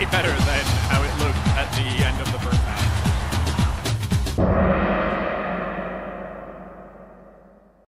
way better than how it looked at the end of the first